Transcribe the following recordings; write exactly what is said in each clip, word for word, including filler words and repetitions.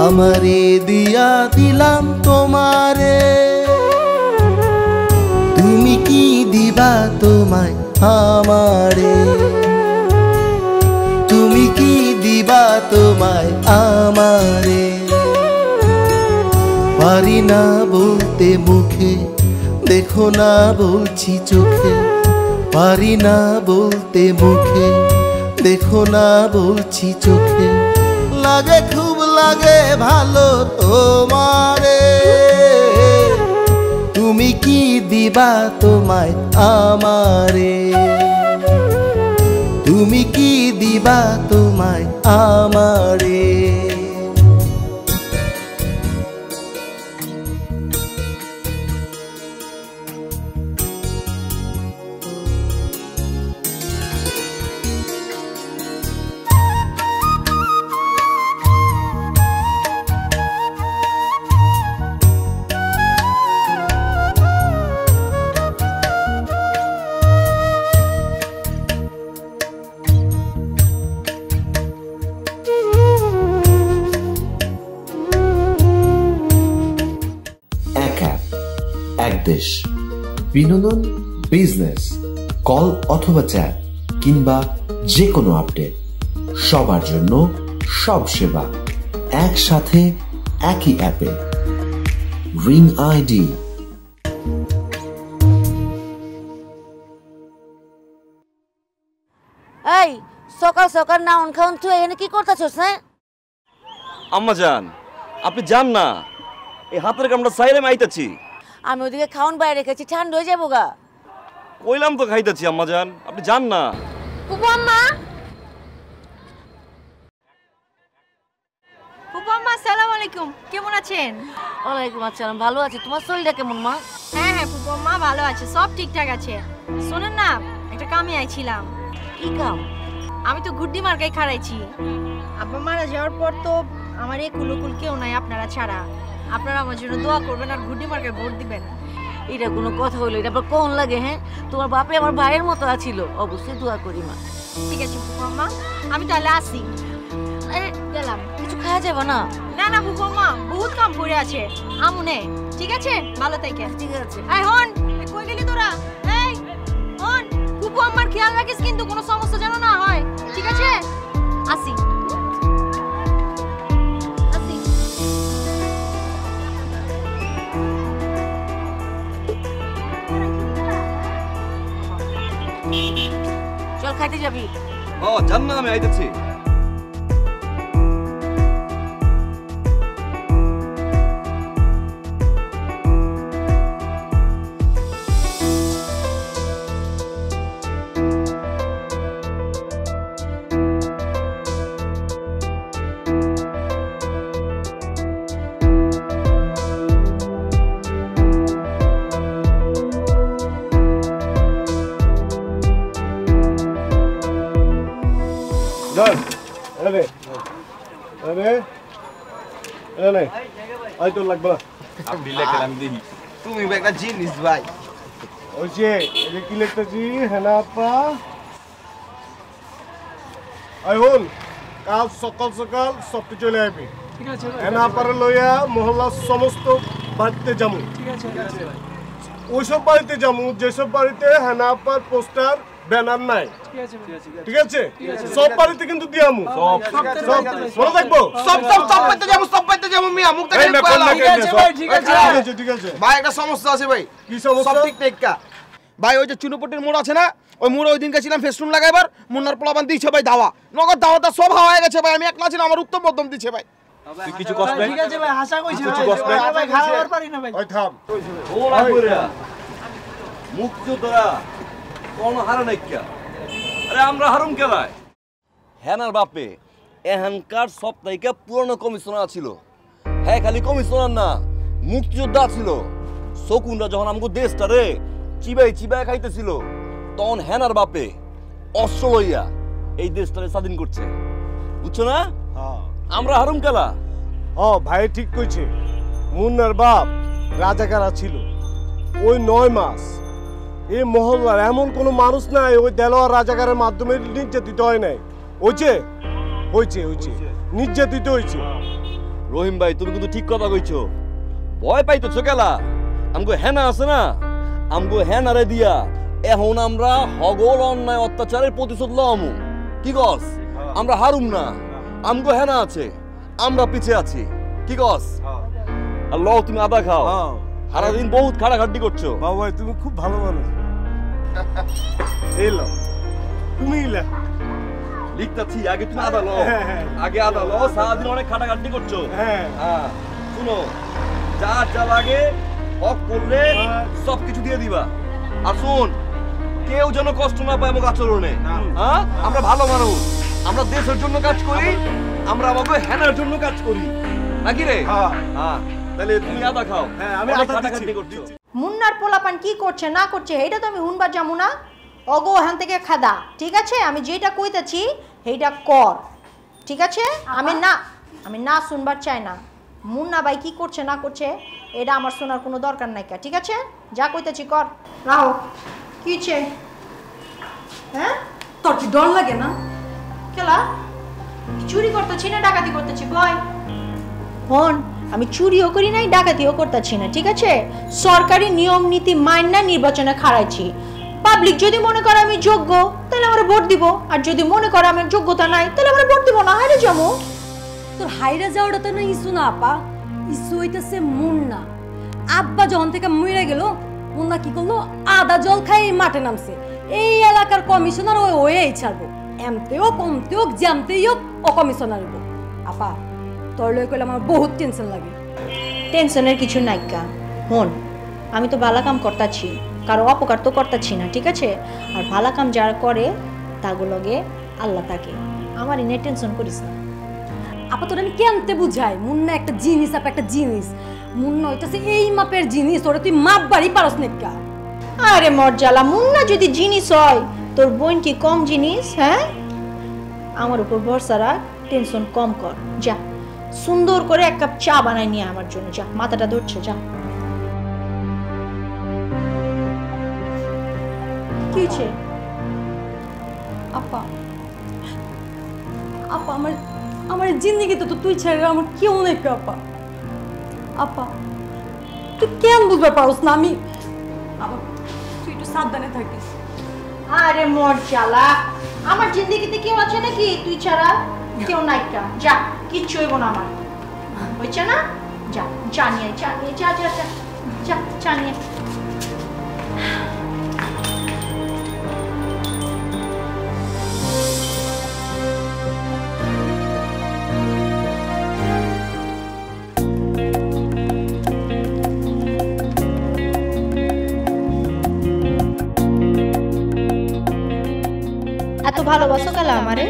আমারে দিয়া দিলাম তোমারে, তুমি কি দিবা তোমায় আমারে, তুমি কি দিবা তোমায় আমারে। পারি না বলতে মুখে, দেখো না বলছি চোখে, পারি না বলতে মুখে, দেখো না বলছি চোখে। লাগে খুব লাগে ভালো তোমারে, তুমি কি দিবা তোমায় আমারে, তুমি কি দিবা তোমায় আমারে। দেশ বিনোদন, বিজনেস, কল অথবা চ্যাট কিংবা যে কোনো আপডেট, সবার জন্য সব সেবা একসাথে একই অ্যাপে। Ring ID. এই সকাল সকাল নাউন খাউন তুই এখানে কি করতেছস? হ্যাঁ আম্মা জান, আপনি যান না, এই হাতের কামটা সাইরে আইতাছি। আমি ওদিকে খাউন বাইরে রেখেছি, ঠান্ডা হয়ে যাবো গা। কইলাম তো খাইতেছি আম্মা জান, আপনি যান না। ফুপু আম্মা, ফুপু আম্মা আসসালামু আলাইকুম, কেমন আছেন? ওয়ালাইকুম আসসালাম, ভালো আছি। তোমার শরীরটা কেমন মা? হ্যাঁ হ্যাঁ ফুপু আম্মা ভালো আছে, সব ঠিকঠাক আছে। শোনেন না, একটা কামে আইছিলাম। কি কাম? আমি তো গুড্ডি মার্কাই খাড়াইছি। আব্বা মারা যাওয়ার পর তো আমার এই কুলকুল কেউ নাই আপনারা ছাড়া। আপনারা আমার জন্য দোয়া করবেন আর গুড্ডি মার্কায় ভোট দিবেন। এটা কোনো কথা হইলো? এটা আবার কোন লাগে? হ্যাঁ তোমার বাপে আমার ভাইয়ের মতো আছিল, অবশ্যই দোয়া করি মা। ঠিক আছে ফুপু আম্মা, আমি তাহলে আসি। গেলাম। কিছু খাওয়া যাবে না? না না ফুপু আম্মা, বহুত কাম পড়ে আছে আমুনে। ঠিক আছে, ভালো থাকেন। ঠিক আছে। এই হন, কই গেলি তোরা? এই হন, ফুপু আম্মার খেয়াল রাখিস কিন্তু কোনো সমস্যা যেন না হয়। ঠিক আছে, আসি। চল খাইতে যাবি? ও জান না, আমি আইতেছি। তুমি একটা জিনিস ভাই, ওই যে কি লিখতেছি হেনা আপা, কাল সকাল সকাল সবটি চলে আসবি। হেনা আপারে লইয়া মহল্লার সমস্ত বাড়িতে যাবো। ওইসব বাড়িতে যাবো যেসব বাড়িতে হেনা আপার পোস্টার ব্যানার নাই। ঠিক আছে, সব বাড়িতে কিন্তু দিয়ামু। সব সব মনে থাকবো। সব সব সব বাড়িতে যাবো, সব বাড়িতে যাবো। মিয়া মুখ থেকে ঠিক আছে ভাই, ঠিক আছে ঠিক আছে ভাই। একটা সমস্যা আছে ভাই। কি সমস্যা? সব ঠিক টেক্কা ভাই। ওই যে চুনোপটির মোড় আছে না, ওই মোড়ে ওই দিন গেছিলাম ফেস্টুন লাগাইবার, মুন্নার পোলাপান দিয়েছে ভাই দাওয়া। নগদ দাওয়াটা সব হাওয়া হয়ে গেছে ভাই। আমি একলা ছিলাম, আমার উত্তম মধ্যম দিচ্ছে ভাই। তুই কিছু কষ্ট নাই? ঠিক আছে ভাই, হাসা কইছি ভাই, ভাই খাওয়ার পারি না ভাই। ওই থাম, ওলা কইরা মুক্তিযোদ্ধারা কোন হারা নাই কি? আরে আমরা হারুম কেলাই? হেনার বাপে এখানকার সপ্তাহিকা পুরনো কমিশনার ছিল। হ্যাঁ খালি কমিশনার না, মুক্তিযোদ্ধা ছিল। শকুনরা যখন আমাকে দেশটা রে চিবাই চিবাই খাইতেছিল, তখন হেনার বাপে অস্ত্র লইয়া এই দেশটারে স্বাধীন করছে, বুঝছো না? আমরা হারুম কেলা? ও ভাই ঠিক কইছে। মুন্নার বাপ রাজাকারা ছিল। ওই নয় মাস এই মহল্লার এমন কোনো মানুষ নাই ওই দেলোয়ার রাজাকারের মাধ্যমে নির্যাতিত হয় নাই। হয়েছে হয়েছে হয়েছে নির্যাতিত হয়েছে। রহিম ভাই তুমি কিন্তু ঠিক কথা কইছো। ভয় পাইতেছো কেলা? আমগো হেনা আছে না, আমগো হেনারে দিয়া এখন আমরা হগল অন্যায় অত্যাচারের প্রতিশোধ লমু। কি কস? আমরা হারুম না, আমগো হেনা আছে, আমরা পিছে আছি। কি কস? আর লও তুমি আদা খাও। সারাদিন বহুত খাটাখাটি করছো। বাবা ভাই তুমি খুব ভালো মানুষ। এই লও তুমি লে লিখতাছি, আগে তুমি আদা লও, আগে আদা লও। সারাদিন অনেক খাটাখাটি করছো। হ্যাঁ হ্যাঁ শুনো, যা যা লাগে হক করলে সব কিছু দিয়ে দিবা। আর শুন, কেউ যেন কষ্ট না পায় আমাকে আচরণে। হ্যাঁ আমরা ভালো মানুষ, আমরা দেশের জন্য কাজ করি, আমরা আমাকে হেনার জন্য কাজ করি নাকি রে? হ্যাঁ হ্যাঁ তাহলে তুমি আদা খাও। হ্যাঁ আমি আদা খাটাখাটি করছি। মুন্নার পোলাপান কি করছে না করছে এইটা তো আমি হুনবার যাবো না। অগো ওখান থেকে খাদা, ঠিক আছে? আমি যেটা কইতেছি সেইটা কর, ঠিক আছে? আমি না আমি না শুনবার চাই না। মুন্না ভাই কি করছে না করছে এটা আমার শোনার কোনো দরকার নাই, ঠিক আছে? যা কইতেছি কর। রাও কি ছে? হ্যাঁ তোর কি ডর লাগে না? কেলা চুরি করতেছি না ডাকাতি করতেছি কয়? হন আমি চুরিও করি নাই, ডাকাতিও করতেছি না, ঠিক আছে? সরকারি নিয়ম নীতি মাইন না নির্বাচনে খাড়াইছি। পাবলিক যদি মনে করে আমি যোগ্য তাহলে আমরা ভোট দিব, আর যদি মনে করে আমার যোগ্যতা নাই তাহলে আমরা ভোট দিব না। হাইরে যাবো। তোর হাইরে যাওয়াটা তো না ইস্যু না আপা, ইস্যু হইতেছে মুন্না। আব্বা যখন থেকে মরে গেল, মুন্না কি করলো? আদা জল খাই মাঠে নামছে। এই এলাকার কমিশনার ওই ওই ছাড়বো, এমতে হোক কমতে হোক জ্যামতেই হোক ও কমিশনার হইব। আপা তোর লই কইলে আমার বহুত টেনশন লাগে। টেনশনের কিছু নাই কা। হন আমি তো ভালো কাম করতাছি, কারো অপকার তো করতাছি না, ঠিক আছে? আর ভালো কাম যারা করে তাগুলোকে আল্লাহ তাকে আমার এনে টেনশন করিস না। আপা তোর আমি কেমতে বুঝাই? মুন্না একটা জিনিস, আপা একটা জিনিস। মুন্না হইতেছে এই মাপের জিনিস, ওরা তুই মাপ বাড়ি পারস না। আরে মর্যালা, মুন্না যদি জিনিস হয় তোর বোন কি কম জিনিস? হ্যাঁ আমার উপর ভরসা রাখ, টেনশন কম কর। যা সুন্দর করে এক কাপ চা বানাই নিয়ে আমার জন্য, যা মাথাটা ধরছে। যা কি হয়েছে? আপা আপা আমার আমার জিন্দিগিতে তো তুই ছেড়ে আমার কেউ নেই আপা। আপা তুই কেন বুঝতে পারস না? আমি তুই একটু সাবধানে থাকিস। আরে মর্যালা, আমার জিন্দিগিতে কেউ আছে নাকি তুই ছাড়া? কেউ নাই। যা কিচ্ছু হইব না আমার, হয়েছে না? যা চা নিয়ে চা নিয়ে যা যা যা যা চা নিয়ে। এত ভালোবাসো কালা আমারে?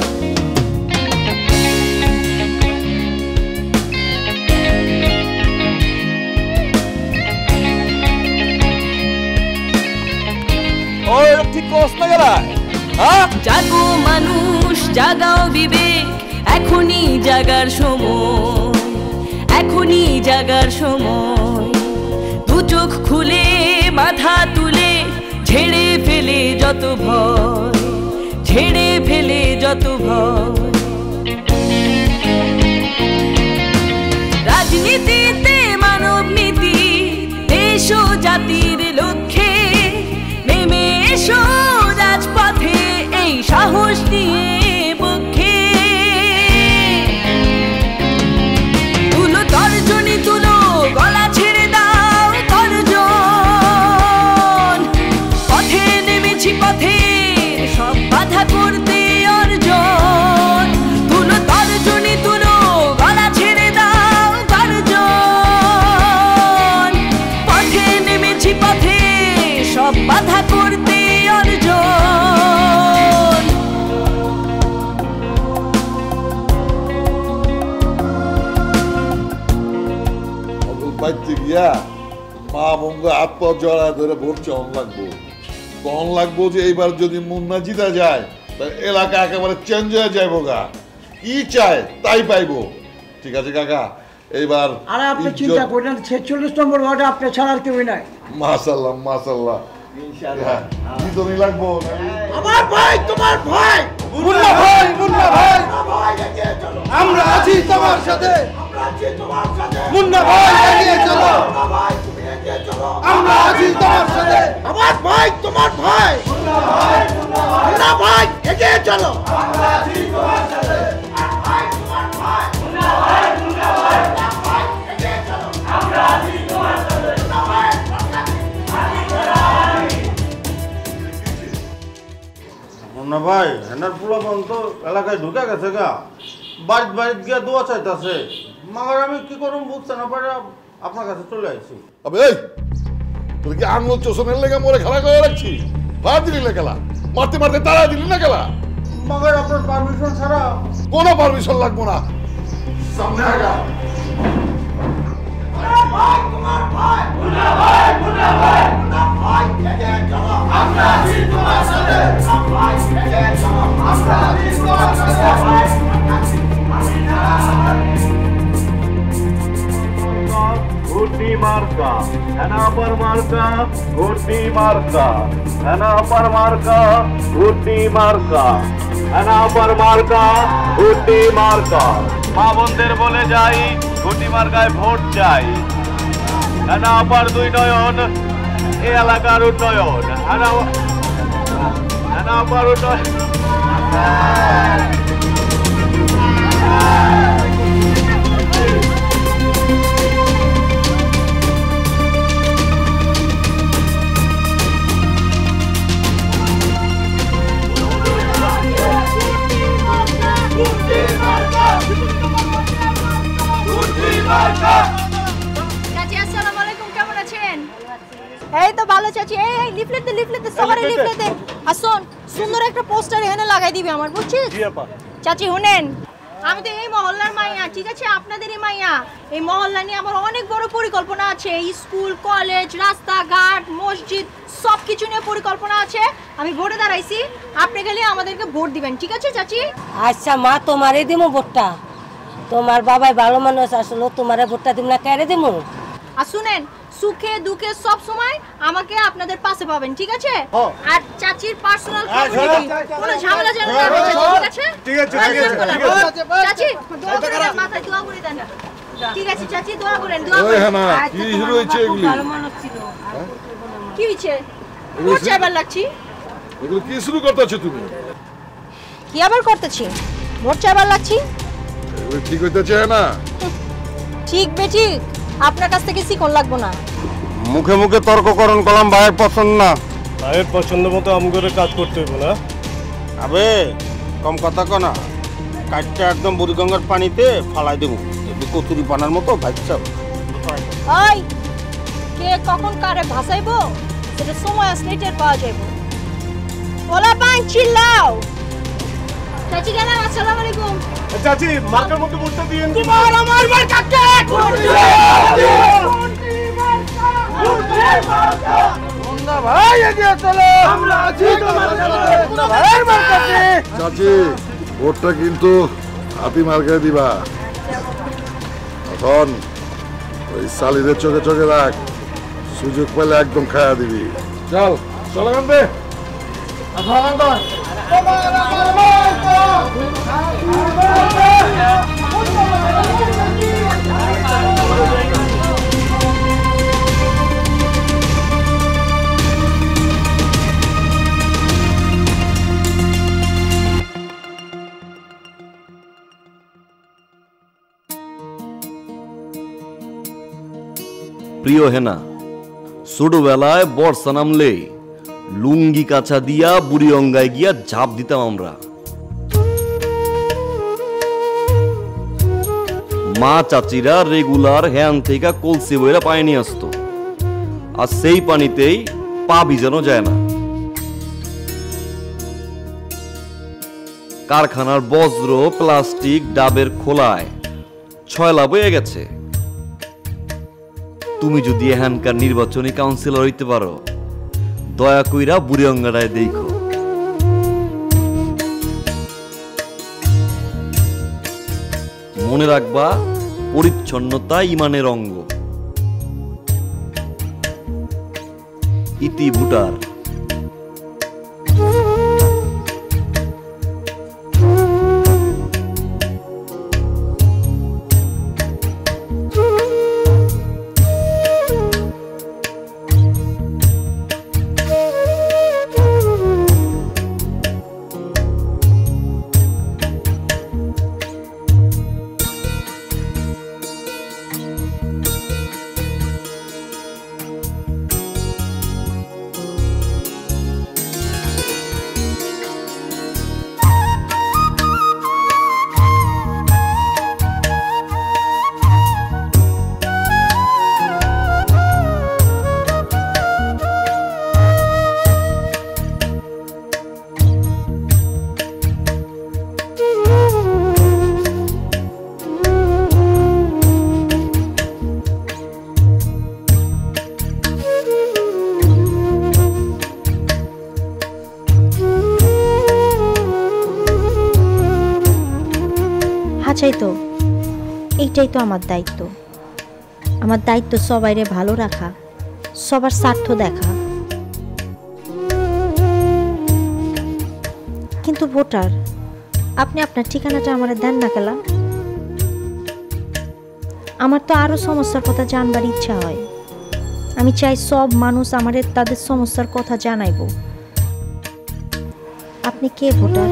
ঠিক কস না গেলা? জাগো মানুষ, জাগাও বিবেক, এখনই জাগার সময়, এখনই জাগার সময়। দু চোখ খুলে মাথা তুলে ঝেড়ে ফেলে যত ভয়, ঝেড়ে ফেলে যত ভয়। রাজনীতিতে মানব নীতি, দেশ ও জাতির লক্ষ্যে নেমে এসো রাজপথে এই সাহস নিয়ে পক্ষে। তুলো তর্জনী তুলো, গলা ছেড়ে দাও তর্জন। পথে নেমেছি পথে সব বাধা করতে অর্জন। তুলো তর্জনী তুলো, গলা ছেড়ে দাও তর্জন। পথে নেমেছি পথে সব বাধা করতে অর্জন। বাইতে গিয়া মা বঙ্গ আত্ম জড়া ধরে ভোট চন লাগবো, কন লাগবো যে এইবার যদি মুন্না জিতা যায় তাহলে এলাকা একেবারে চেঞ্জ হয়ে যাইবো গা। কি চায় তাই পাইবো, ঠিক আছে কাকা? এইবার আরে আপনি চিন্তা করেন না, ছেচল্লিশ নম্বর ওয়ার্ডে আপনি ছাড়ার কেউ নাই। মাশাআল্লাহ মাশাআল্লাহ, ইনশাআল্লাহ জিতনি লাগবো। আমার ভাই, তোমার ভাই, মুন্না ভাই, মুন্না ভাই, আমরা আছি তোমার সাথে। মুন্না ভাই এগিয়ে চলো আমরা আছি তোমার সাথে আমার ভাই তোমার ভাই মুন্না ভাই এগিয়ে চলো আমরা আছি তোমার সাথে ভাই তোমার ভাই মুন্না ভাই মুন্না ভাই ভাই এগিয়ে চলো আমরা আছি তোমার সাথে মুন্না ভাই মুন্না ভাই হেনার পোলাপান তো এলাকায় ঢুকে গেছে গা বাড়িতে বাড়িতে গিয়ে দোয়া চাইতেছে মাগার আমি কি করুম বুঝতে না পারে আপনার কাছে চলে আসছি আবে এই তুই কি আঙুল চোষণের লেগে মরে খেলা করে রাখছি মার দিলি না খেলা মারতে মারতে তারা দিলি না খেলা মাগার আপনার পারমিশন ছাড়া কোনো পারমিশন লাগবো না সামনে আগা ভাই তোমার ভাই মুন্না ভাই মুন্না ভাই মুন্না ভাই এগিয়ে চলো আমরা আছি তোমার সাথে ভাই এগিয়ে চলো আমরা আছি তোমার সাথে ভাই ঘুরতি মার্কা এনাপার মার্কা ঘুরতি মার্কা এনাপার মার্কা ঘুরতি মার্কা এনাপার মার্কা ঘুরতি মার্কা মা বোনদের বলে যাই ঘুরতি মার্কায় ভোট চাই এনাপার দুই নয়ন এ এলাকার উন্নয়ন এনাপার উন্নয়ন চাচি আসসালামু আলাইকুম কেমন আছেন এই তো ভালো চাচি এই এই লিফলেট দে লিফলেট দে সবারে লিফলেট দে আসুন সুন্দর একটা পোস্টার এখানে লাগাই দিবি আমার বুঝছিস জি আপা চাচি শুনেন আমি তো এই মহল্লার মাইয়া ঠিক আছে আপনাদেরই মাইয়া এই মহল্লা নিয়ে আমার অনেক বড় পরিকল্পনা আছে স্কুল কলেজ রাস্তাঘাট মসজিদ সব কিছু নিয়ে পরিকল্পনা আছে আমি ভোটে দাঁড়াইছি আপনি গেলে আমাদেরকে ভোট দিবেন ঠিক আছে চাচি আচ্ছা মা তোমারে দিমু ভোটটা তোমার বাবাই ভালো মানুষ আসলে তোমারে ভোটটা দিম না কেড়ে দিমু আর শুনেন সুখে দুঃখে সব সময় আমাকে আপনাদের পাশে পাবেন ঠিক আছে আর চাচির পার্সোনাল কোনো ঝামেলা যেন না হয় ঠিক আছে ঠিক আছে ঠিক আছে চাচি দোয়া করেন মাথায় দোয়া করে দেন ঠিক আছে চাচি দোয়া করেন দোয়া ওই করেন হ্যাঁ না কি হইছে এগুলি ভালো মানুষ ছিল কি হইছে ভোট চাইবার লাগছি এগুলো কি শুরু করতেছো তুমি কি আবার করতেছি ভোট চাইবার লাগছি এগুলো ঠিক হইতেছে না ঠিক বেটি আপনার কাছ থেকে শিখন লাগবো না মুখে মুখে তর্ককরণ করলাম ভাইয়ের পছন্দ না ভাইয়ের পছন্দ মতো আমগরে কাজ করতে হইব না আবে কম কথা কনা কাটটা একদম বুড়িগঙ্গার পানিতে ফালাই দেবো কচুরি পানার মতো ভাইসা ওই কে কখন কারে ভাসাইবো সেটা সময় আসলে টের পাওয়া যাইব ওলা পান চিল্লাও চাচি গেলাম আসসালামু আলাইকুম চাচি মার্কার মধ্যে ভোটটা দিয়েন কি মার আমার মার কাকে মুন্না ভাই এগিয়ে চলো আমরা আছি তোমার সাথে মুন্না ভাইয়ের মার কাকে চাচি ভোটটা কিন্তু হাতি মার্কে দিবা এখন ওই সালিদের চোখে চোখে রাখ সুযোগ পেলে একদম খায়া দিবি চল চল কান্দে প্রিয় হেনা ছোটবেলায় বর্ষা নামলে লুঙ্গি কাছা দিয়া বুড়ি অঙ্গায় গিয়া ঝাঁপ দিতাম আমরা মা চাচিরা রেগুলার হ্যান থেকে কলসি বইরা পানি নিয়ে আসতো আর সেই পানিতেই পা ভিজানো যায় না কারখানার বজ্র প্লাস্টিক ডাবের খোলায় ছয়লা বয়ে গেছে তুমি যদি এখানকার নির্বাচনী কাউন্সিলর হইতে পারো দয়া কইরা বুড়ি অঙ্গাটায় দেখো মনে রাখবা পরিচ্ছন্নতা ইমানের অঙ্গ ইতি ভুটার বাঁচাই তো এইটাই তো আমার দায়িত্ব। আমার দায়িত্ব সবাইরে ভালো রাখা, সবার স্বার্থ দেখা। কিন্তু ভোটার, আপনি আপনার ঠিকানাটা আমার দেন না কেলা? আমার তো আরো সমস্যার কথা জানবার ইচ্ছা হয়। আমি চাই সব মানুষ আমাদের তাদের সমস্যার কথা জানাইব। আপনি কে ভোটার?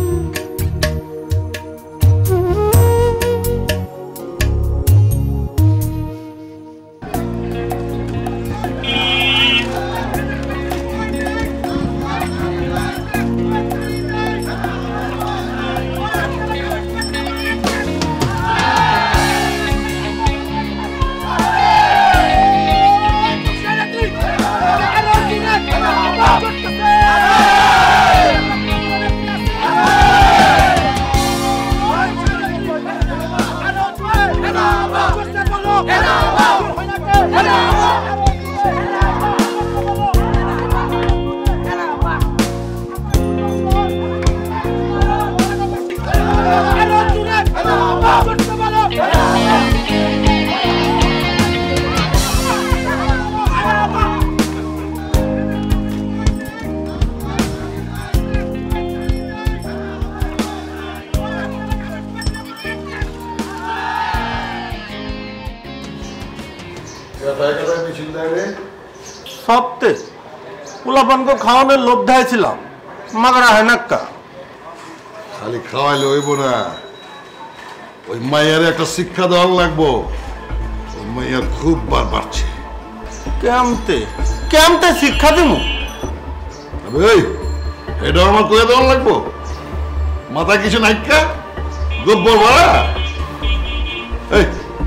সপ্তে পোলাপানকে খাওয়ানোর লোভ ধাইছিলাম, মাগরা হয় নাক্কা। খালি খাওয়াইলে হইব না, ওই মাইয়ারে একটা শিক্ষা দেওয়া লাগবো। ওই মাইয়ার খুব বার বাড়ছে। কেমতে কেমতে শিক্ষা দিব? এই এটা আমার করে দেওয়া লাগবো? মাথা কিছু নাইকা গোবর বাড়া। এই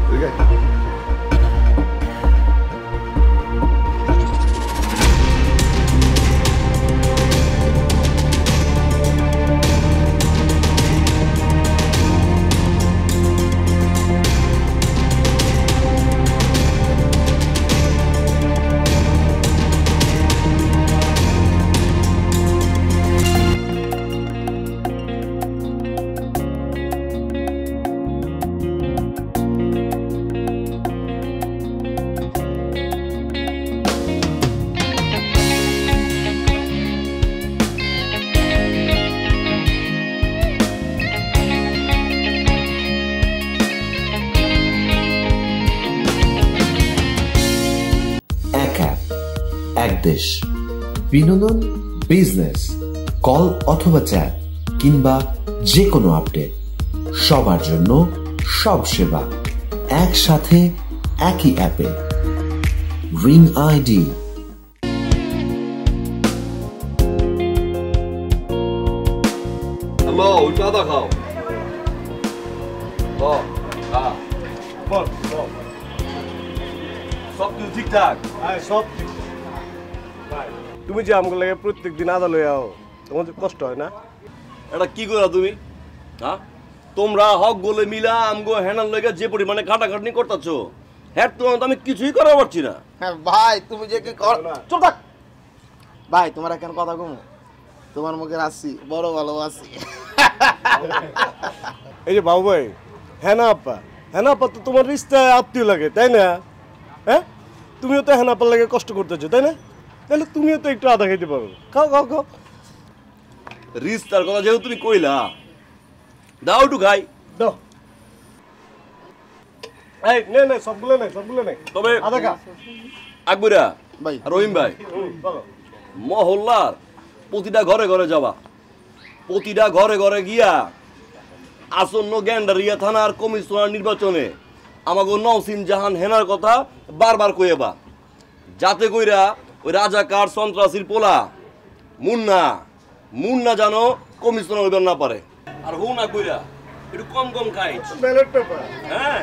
দেশ বিনোদন, বিজনেস, কল অথবা চ্যাট কিংবা যে কোনো আপডেট, সবার জন্য সব সেবা একসাথে একই অ্যাপে। Ring ID. হ্যালো, চাঁদা খাও। সব কিছু ঠিকঠাক? সব ঠিক। তুমি যে আমাকে লাগে প্রত্যেক দিন আদা লই আও, তোমাদের কষ্ট হয় না? এটা কি করা তুমি? হ্যাঁ, তোমরা হক গোলে মিলা আমগো হ্যান্ডাল লইগা যে পরিমাণে খাটাখাটনি করতেছো, হ্যাঁ তোমার তো আমি কিছুই করা পারছি না। হ্যাঁ ভাই, তুমি যে কি কর, চুপ থাক ভাই। তোমার কেন কথা কম? তোমার মুখে আসছি বড় ভালোবাসি। এই যে বাবু ভাই, হ্যাঁ না আপা, হ্যাঁ না আপা তো তোমার রিস্তায় আত্মীয় লাগে, তাই না? হ্যাঁ, তুমিও তো হ্যাঁ আপার লাগে কষ্ট করতেছো, তাই না? তাহলে তুমিও তো একটু আদা খাইতে পারো। খাও খাও খাও। রিস্তার কথা যেহেতু তুমি কইলা, দাও একটু খাই। দাও। এই নে নে, সবগুলো নে, সবগুলো নে। তবে আদা খা। আকবরা ভাই, রহিম ভাই, মহল্লার প্রতিটা ঘরে ঘরে যাবা, প্রতিটা ঘরে ঘরে গিয়া আসন্ন গ্যান্ডারিয়া থানার কমিশনার নির্বাচনে আমাকে নওসিন জাহান হেনার কথা বারবার কইবা, যাতে কইরা ওই রাজাকার সন্ত্রাসীর পোলা মুন্না মুন্না জানো কমিশনার হইবার না পারে। আর হু না কইরা একটু কম কম খাই। Ballot paper. হ্যাঁ,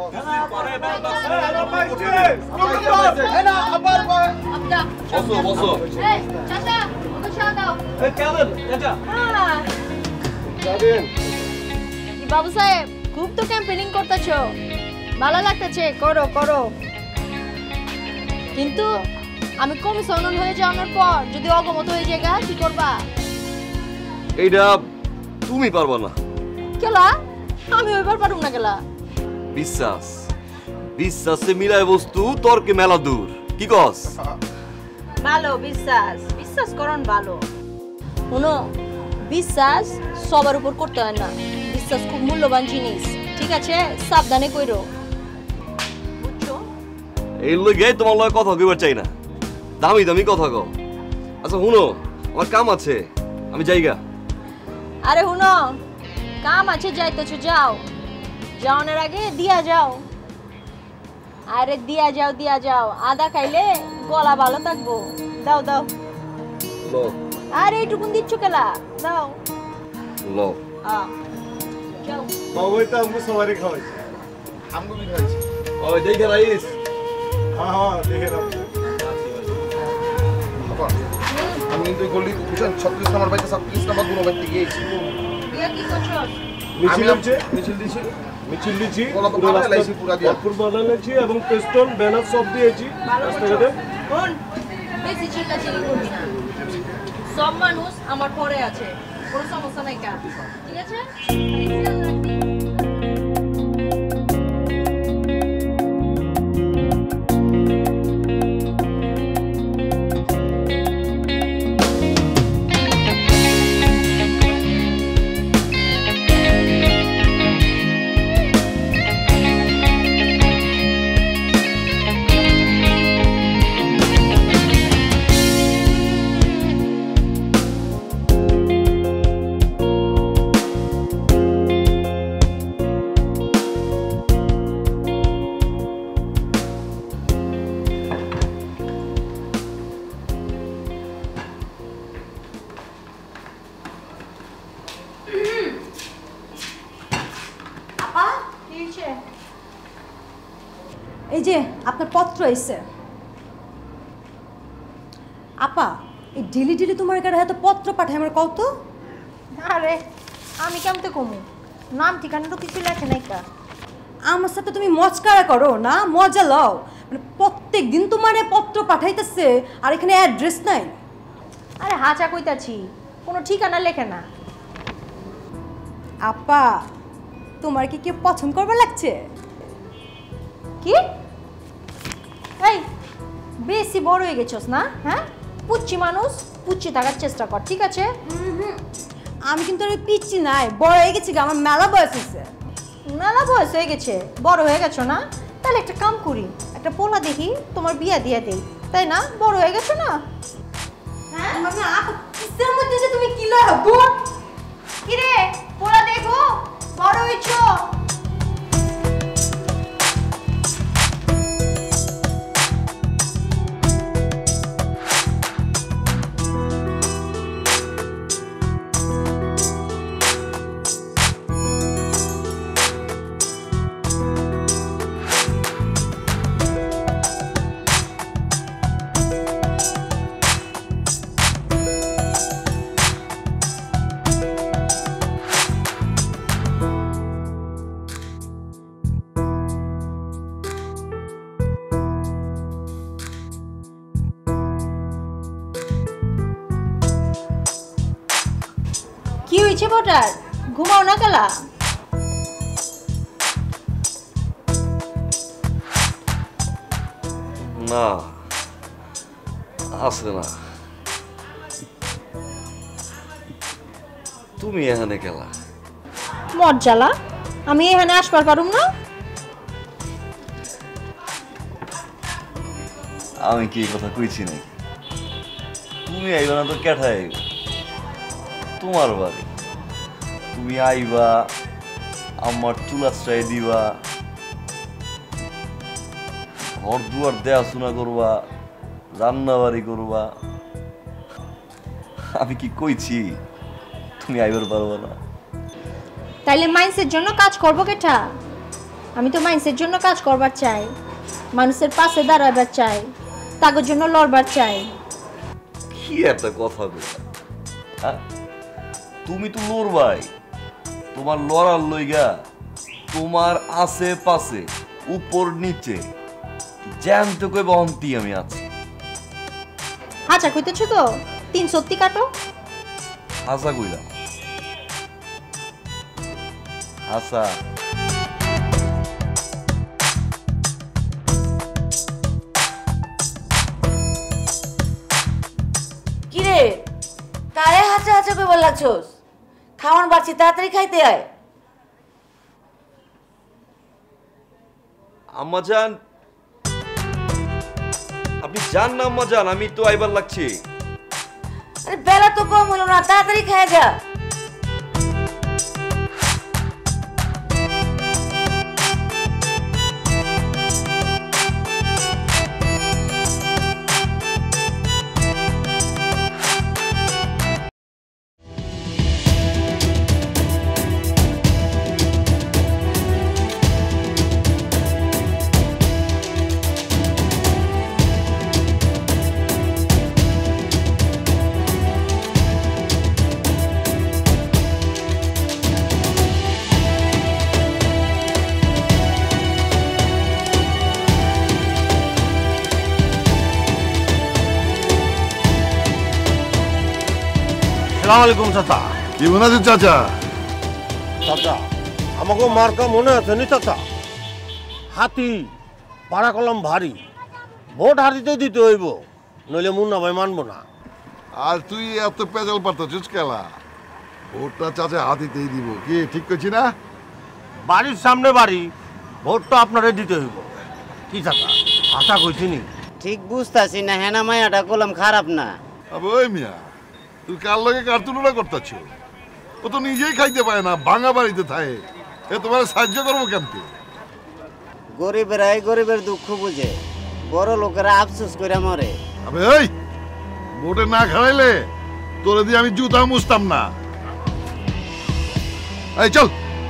বসো বসো। বাবু সাহেব, খুব তো ক্যাম্পেনিং করতেছো, ভালো লাগতেছে, করো করো। কিন্তু আমি কমিশনার হয়ে যাওয়ার পর যদি অগমত হয়ে যায় কি করবা? এইটা তুমি পারবা না। কেলা আমি ওইবার পারুম না গেলা। বিশ্বাস বিশ্বাসে মিলায় বস্তু তর্কে মেলা দূর, কি কস? ভালো বিশ্বাস, বিশ্বাস করন ভালো। শুনো, বিশ্বাস সবার উপর করতে হয় না, বিশ্বাস খুব মূল্যবান জিনিস, ঠিক আছে? সাবধানে কইরো, বুঝছো? এই লগে তোমার লগে কথা কইবার চাই না, দামি দামি কথা কও। আচ্ছা শুনো, আমার কাম আছে, আমি যাইগা। আরে শুনো, কাম আছে যাইতেছো যাও, যাওয়ানোর আগে দিয়া যাও। আরে দিয়া যাও দিয়া যাও, আদা খাইলে গলা ভালো থাকবো। দাও দাও। লো আরে এইটুকুন দিচ্ছ কেলা, দাও। লো হ্যাঁ যাও। বাবাই তো আমগো সবারই খাওয়াইছে। আমগো কি খাওয়াইছে? ওই দেখে রাইস। হ্যাঁ হ্যাঁ দেখে রাখ। আমি কিন্তু গলি বুঝছেন ছত্রিশ নম্বর বাইতে ছত্রিশ নম্বর দুনো বাইতে গিয়েছি। বিয়া কি করছো? মিছিল হচ্ছে, মিছিল দিছি, মিছিল দিছি, ওলা তো পুরো বানাই রাস্তা লাইছি পুরা দিয়া। পুরো বানাইছি এবং পেস্টন ব্যানার সব দিয়েছি রাস্তাঘাটে। কোন বেশি চিল্লাচিল্লি করবি না, সব মানুষ আমার পরে আছে, কোনো সমস্যা নাই কা, ঠিক আছে? এই যে আপনার পত্র এসে। আপা, এই ডেলি ডেলি তোমার কাছে এত পত্র পাঠায় আমার কত? আরে আমি কেমতে কমু, নাম ঠিকানা তো কিছু লেখে নাই কা। আমার সাথে তুমি মজকারা করো না, মজা লও। মানে প্রত্যেক দিন তোমার পত্র পাঠাইতেছে আর এখানে অ্যাড্রেস নাই। আরে হাঁচা কইতাছি, কোনো ঠিকানা লেখে না। আপা, তোমার কি কেউ পছন্দ করবার লাগছে? কি? এই বেশি বড় হয়ে গেছস না? হ্যাঁ, পুচ্ছি মানুষ, পুচ্ছি থাকার চেষ্টা কর, ঠিক আছে? আমি কিন্তু আর পিচ্ছি নাই, বড় হয়ে গেছি, আমার মেলা বয়স হয়েছে। মেলা বয়স হয়ে গেছে, বড় হয়ে গেছো না? তাহলে একটা কাম করি, একটা পোলা দেখি, তোমার বিয়া দিয়ে দেই, তাই না? বড় হয়ে গেছো না? হ্যাঁ, আমি আপা কিসের মধ্যে যে তুমি কি লয় দূর? কি রে, পোলা দেখো, বড় হইছো। কি হয়েছে বটার, ঘুমাও না কেলা? না আসে না। তুমি এখানে কেলা? মজ্জালা, আমি এখানে আসবার পারুম না? আমি কি কথা কইছি নাকি? তুমি আইবা না তো কেঠা আইবা? তোমার বাড়ি তুমি আইবা, আমার চুলাশ্রয় দিবা, ঘর দুয়ার দেখাশোনা করবা, রান্না বাড়ি করবা। আমি কি কইছি তুমি আইবার পারবা না? তাইলে মাইন্সের জন্য কাজ করবো কেটা? আমি তো মাইন্সের জন্য কাজ করবার চাই, মানুষের পাশে দাঁড়াবার চাই, তাদের জন্য লড়বার চাই। কি একটা কথা বলবা, হ্যাঁ? তুমি তো লড়বাই, তোমার লড়ার লইগা তোমার আশেপাশে উপর নিচে জ্যান্ত কই বহন্তি আমি আছি। হাঁচা কইতেছো তো, তিন সত্যি কাটো। হাসা কইলা আচ্ছা কিরে কারে হাঁচা হাঁচা কইবার লাগছস? খাওয়ান বাড়ছি, তাড়াতাড়ি খাইতে আয়। আম্মাজান, আপনি যান না আম্মাজান, আমি তো আইবার লাগছি। আরে বেলা তো কম হলো না, তাড়াতাড়ি খায় যা। আসসালামু আলাইকুম চাচা। কি মনে আছে চাচা? চাচা আমাকে মার্কা মনে আছে নি চাচা? হাতি পাড়া কলম ভারী, ভোট হাতিতে দিতে হইব, নইলে মুন্না ভাই মানবো না। আর তুই এত পেজাল পারতেছিস খেলা? ভোটটা চাচা হাতিতেই দিব, কি ঠিক করছি না? বাড়ির সামনে বাড়ি, ভোটটা আপনারে দিতে হইব। কি চাচা আশা কইছি নি? ঠিক বুঝতাছি না, হেনা মায়াটা কলম খারাপ না। ওই মিয়া, তুই কার লগে কার তুলনা করতেছ? ও তো নিজেই খাইতে পারে না, ভাঙা বাড়িতে থাকে। এ তোমার সাহায্য করবো কেমতে? গরিবেরাই গরিবের দুঃখ বুঝে, বড় লোকেরা আফসোস করে মরে। আবে এই ভোটে না খাওয়াইলে তোরে দিয়ে আমি জুতা মুছতাম না। এই চল।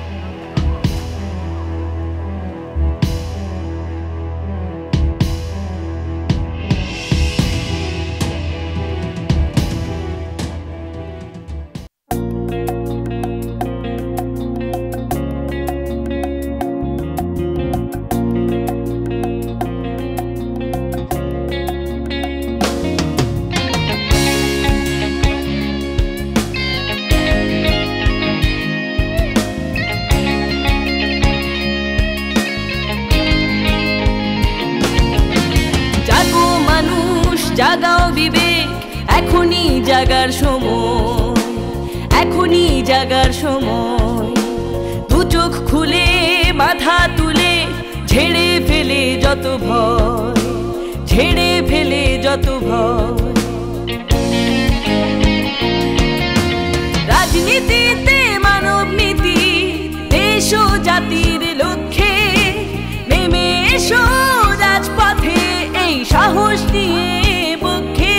জাগাও বিবেক, এখনই জাগার সময়, এখনই জাগার সময়। দু চোখ খুলে মাথা তুলে ঝেড়ে ফেলে যত ভয়, ঝেড়ে ফেলে যত ভয়। রাজনীতিতে মানব নীতি, দেশ ও জাতির লক্ষ্যে নেমে এসো রাজপথে, এই সাহস নিয়ে পক্ষে।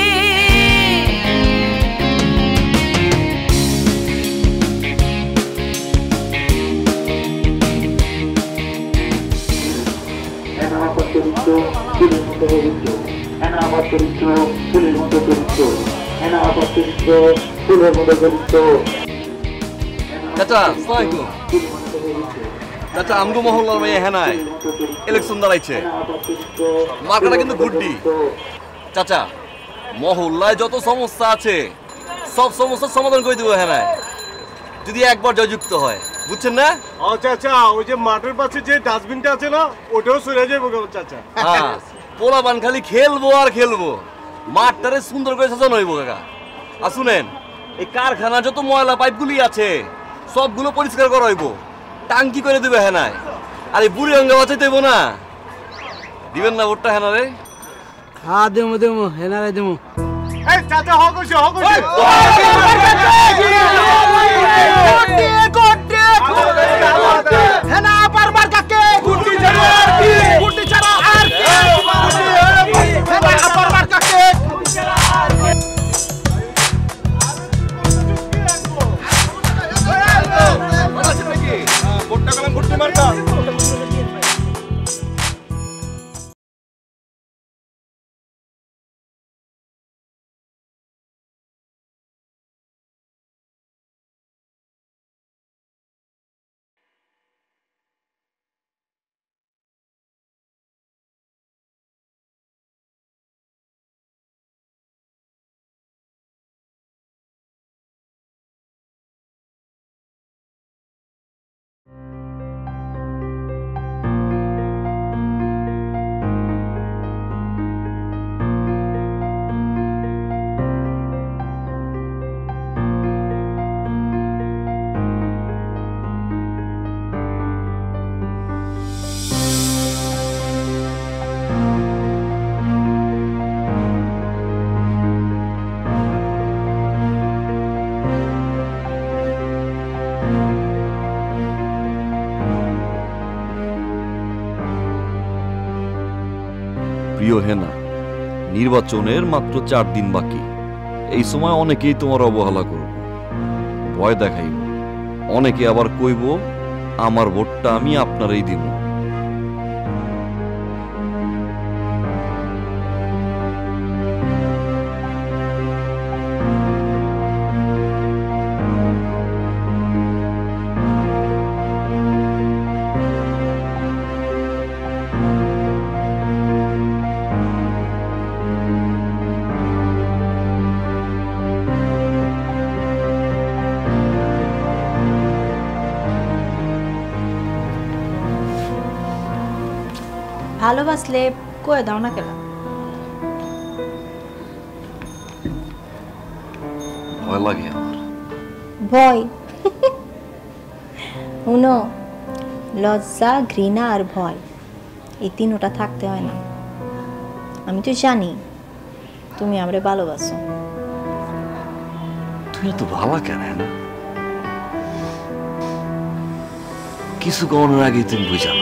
চাচা আসসালামু চাচা, আমগো মহল্লার মেয়ে হেনায় ইলেকশন দাঁড়াইছে, মার্কাটা কিন্তু গুড্ডি। চাচা মহল্লায় যত সমস্যা আছে সব সমস্যার সমাধান করে দিব হেনায়, যদি একবার জয়যুক্ত হয়, বুঝছেন না? আচ্ছা আচ্ছা, ওই যে মাঠের পাশে যে ডাস্টবিনটা আছে না, ওটাও সরে যাবো চাচা। হ্যাঁ, পোলাপান খালি খেলবো আর খেলবো, মাঠটারে সুন্দর করে সাজানো হইব কাকা। আর শুনেন, এই কারখানা যত ময়লা পাইপগুলি আছে সবগুলো পরিষ্কার করা হইব, টাঙ্কি করে দিবে হেনায়। আর এই বুড়ি অঙ্গে বাঁচাইতে হইব না, দিবেন না ভোটটা হেনারে? হ্যাঁ দেবো দেবো, হেনারে দেবো। এই চাচা হক হইছে, হক হইছে। হেনা বারবার কাকে গুটি ছাড়া আর কি, গুটি ছাড়া আর কি, হেনা বারবার কাকে গুটি ছাড়া আর কি। ভোটটা কলম গুটি মার্কা। প্রিয় হেনা, নির্বাচনের মাত্র চার দিন বাকি। এই সময় অনেকেই তোমার অবহেলা করব, ভয় দেখাইব, অনেকে আবার কইব আমার ভোটটা আমি আপনারই দিব। ভালোবাসলে কয়ে দাও না কেন? ভয় লাগে আমার। ভয়? শুনো, লজ্জা, ঘৃণা আর ভয় এই তিনটা থাকতে হয় না। আমি তো জানি তুমি আমারে ভালোবাসো। তুই তো ভালো কেন না? কিছু করার আগে তুমি বুঝালা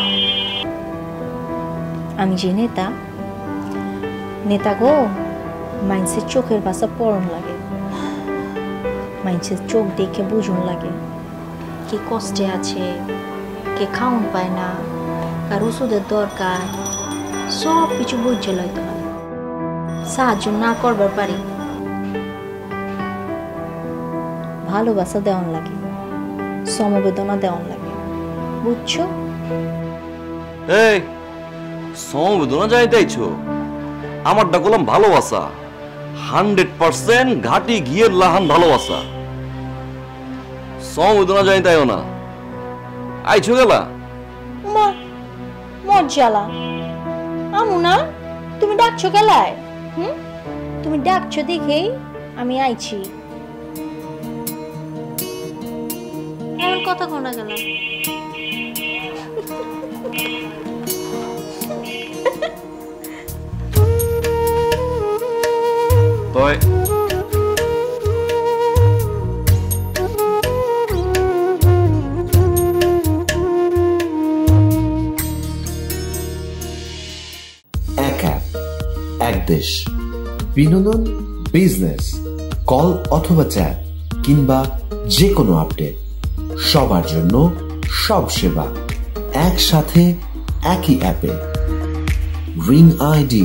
আমি যে নেতা, নেতা গো মানুষের চোখের ভাষা পড়ন লাগে, মানুষের চোখ দেখে বুঝন লাগে কে কষ্টে আছে, কে খাউন পায় না, কার ওষুধের দরকার, সব কিছু বুঝে লইতে হয়। সাহায্য না করবার পারি, ভালোবাসা দেওয়ান লাগে, সমবেদনা দেওয়ান লাগে, বুঝছো? এই সমবেদনা যাইতেইছো, আমারটা করলাম ভালোবাসা, হান্ড্রেড পার্সেন্ট ঘাটি ঘিয়ের লাহান ভালোবাসা। সমবেদনা যাইতাইও না। আইছো গেলা মজ্জালা আমু না, তুমি ডাকছো গেলায়? হুম, তুমি ডাকছো দেখেই আমি আইছি। এমন কথা কোনা গেল? তয় এক অ্যাপ, এক দেশ, বিনোদন, বিজনেস, কল অথবা চ্যাট কিংবা যে কোনো আপডেট, সবার জন্য সব সেবা একসাথে একই অ্যাপে। Ring ID.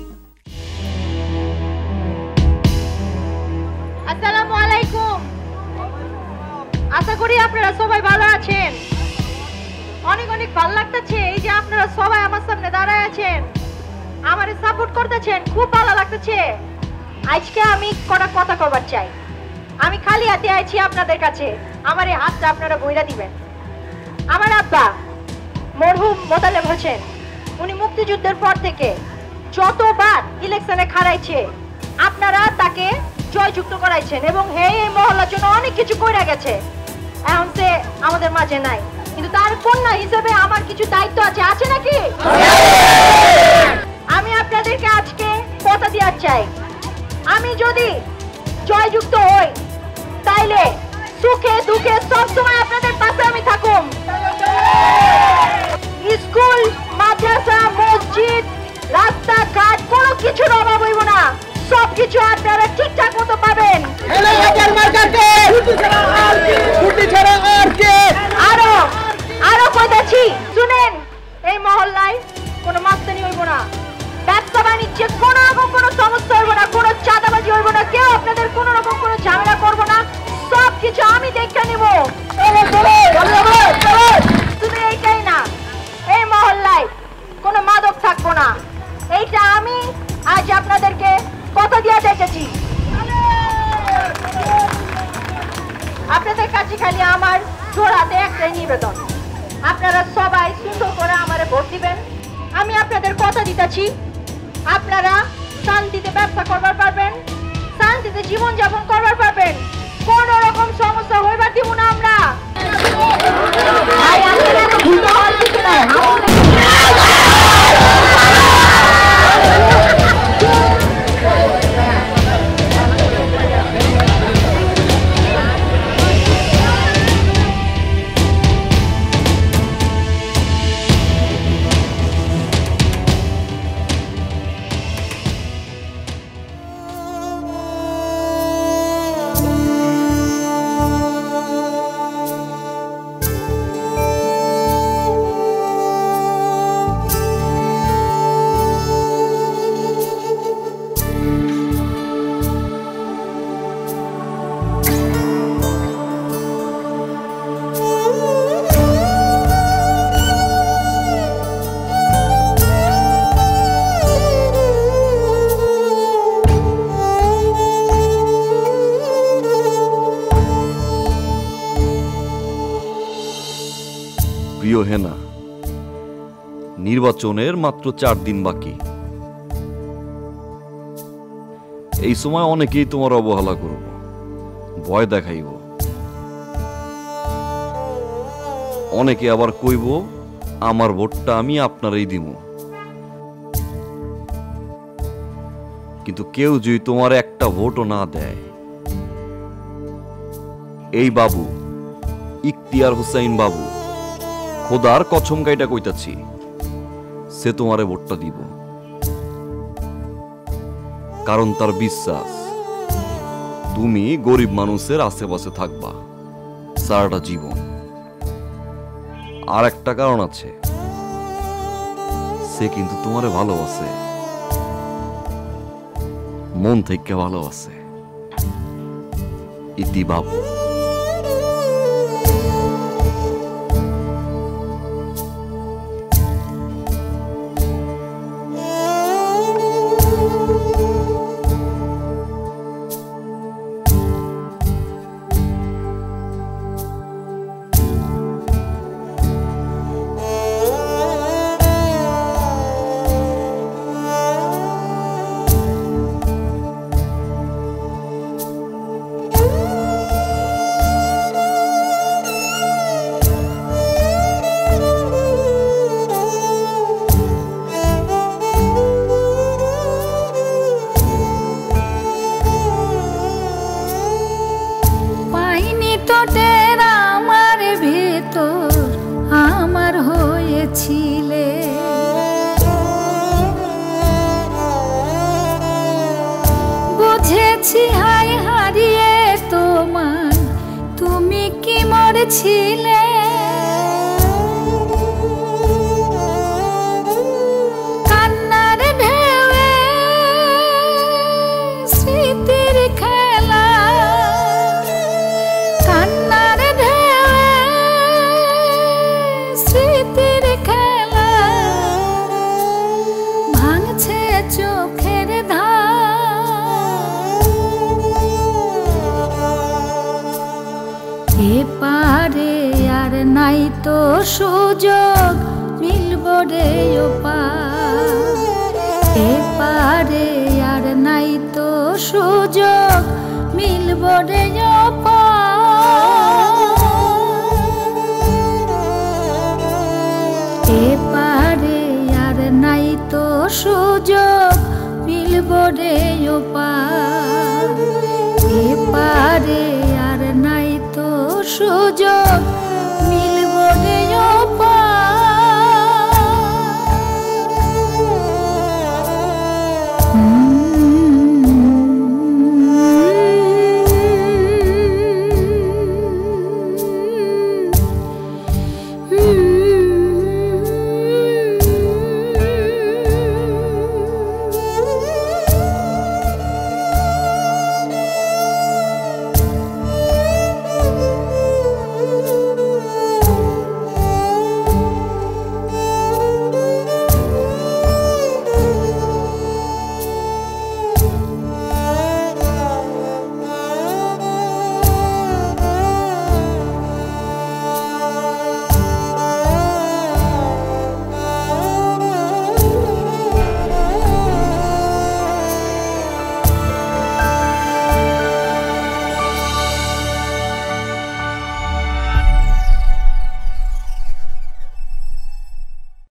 আসসালামু আলাইকুম, আশা করি আপনারা সবাই ভালো আছেন। অনেক অনেক ভালো লাগতেছে এই যে আপনারা সবাই আমার সামনে দাঁড়ায় আছেন, আমারে সাপোর্ট করতেছেন, খুব ভালো লাগতেছে। আজকে আমি কটা কথা কবার চাই। আমি খালি হাতে আইছি আপনাদের কাছে, আমার এই হাতটা আপনারা বইরা দিবেন। আমার আব্বা মরহুম মোতালেব হোসেন, উনি মুক্তিযুদ্ধের পর থেকে যতবার ইলেকশনে খাড়াইছে আপনারা তাকে জয়যুক্ত করাইছেন এবং হে এই মহল্লার জন্য অনেক কিছু কইরা গেছে। এখন সে আমাদের মাঝে নাই, কিন্তু তার কন্যা হিসেবে আমার কিছু দায়িত্ব আছে, আছে নাকি? আমি আপনাদেরকে আজকে কথা দেওয়ার চাই, আমি যদি জয়যুক্ত হই তাইলে সুখে দুঃখে সবসময় আপনাদের পাশে আমি থাকুম। স্কুল, মাদ্রাসা, মসজিদ, রাস্তাঘাট কোনো কিছুর অভাব হইব না, সবকিছু আপনারা ঠিকঠাক মতো পাবেন। আরো আরো কইতাছি শুনেন, এই মহল্লায় কোনো মাস্তানি হইব না, ব্যবসা বাণিজ্যে কোনো রকম কোনো সমস্যা হইব না, কোনো চাঁদাবাজি হইব না, কেউ আপনাদের কোনো রকম কোনো ঝামেলা করব না, সবকিছু আমি দেখে নিব। শুধু এইটাই না, এই মহল্লায় কোনো মাদক থাকবো না, এইটা আমি আজ আপনাদেরকে কথা দিয়ে দেখেছি। আপনাদের কাছে খালি আমার জোড়াতে একটাই নিবেদন, আপনারা সবাই সুন্দর করে আমারে ভোট দিবেন। আমি আপনাদের কথা দিতেছি, আপনারা শান্তিতে ব্যবসা করবার পারবেন, শান্তিতে জীবন যাপন করবার পারবেন, কোন রকম সমস্যা হইবার দিব না আমরা। হেনা, নির্বাচনের মাত্র চার দিন বাকি। এই সময় অনেকেই তোমার অবহেলা করব, ভয় দেখাইব, অনেকে আবার কইব আমার ভোটটা আমি আপনারই দিব। কিন্তু কেউ যদি তোমার একটা ভোটও না দেয়, এই বাবু ইখতিয়ার হুসাইন বাবু খোদার কসম কাইটা কইতাছি, সে তোমারে ভোটটা দিব। কারণ তার বিশ্বাস তুমি গরিব মানুষের আশেপাশে থাকবা সারাটা জীবন। আর একটা কারণ আছে, সে কিন্তু তোমারে ভালোবাসে, মন থেকে ভালোবাসে। ইতি বাবু। সুযোগ মিলব রে এপারে আর নাই তো সুযোগ মিলব রে এপারে আর নাই তো সুযোগ মিলব রে এপারে আর নাই তো সুযোগ